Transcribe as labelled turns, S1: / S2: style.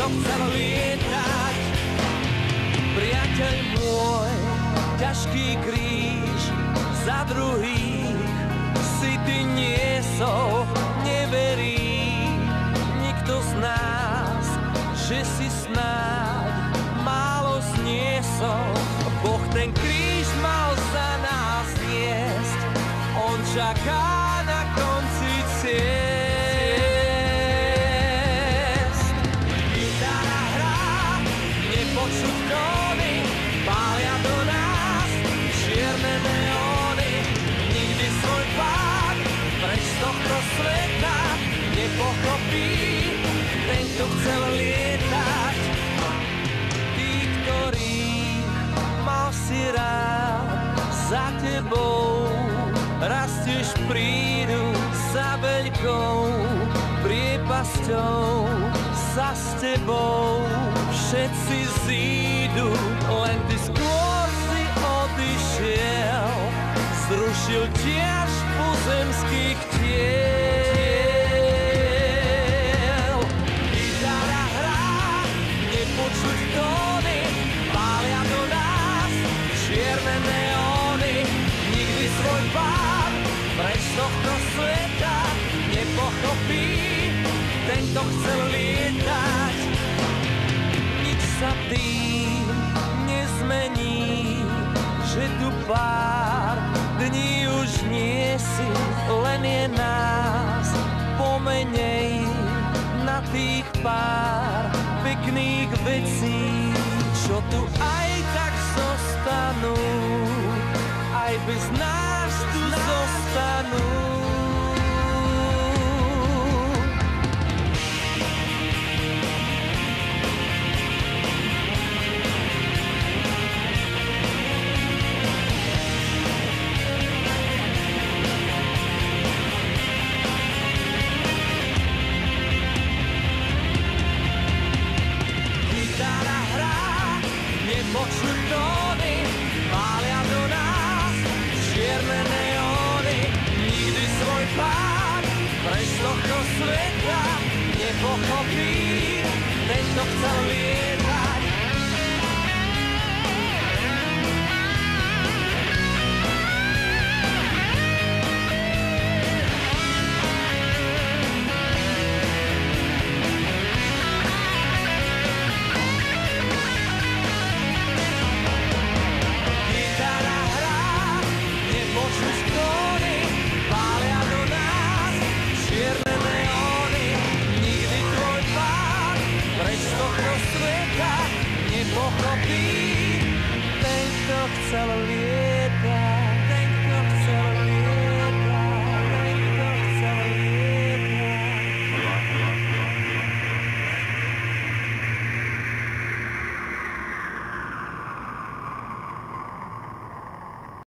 S1: chcel lietať. Priateľ môj, ťažký kríž za druhých si ty niesol, neverí nikto z nás, že si snáď málo zniesol. Boh ten kríž mal za nás niesť, on čaká na konci ciest. Gitara hrá, nepočuť tóny, pália do nás čierne neóny. Nikdy svoj pád preč z tohto sveta nepochopí ten, kto chcel lietať. Tí, ktorých mal si rád, za tebou raz tiež prídu, za veľkou priepasťou sa s tebou všetci zídu. Len ty skôr si odišiel, zrušil tiež pozemských tiel. Gitara hrá, nepočuť tóny, pália do nás čierne neóny. Nikdy svoj pád preč z tohto sveta nepochopí ten, kto chcel lietať. Nič sa tým nezmení, že tu pár dní už nie si, len je nás pomenej na tých pár pekných vecí, čo tu aj tak zostanú, aj bez nás tu zostanú. Gitara hrá, nepočuť tóny, pália do nás čierne neóny. Nikdy svoj pád preč z tohto sveta nepochopí ten, kto chcel lietať. Gitara hrá, nepočuť tóny, pália do nás čierne neóny. Nikdy tvoj pád preč z tohto sveta nepochopí ten, kto chcel lietať.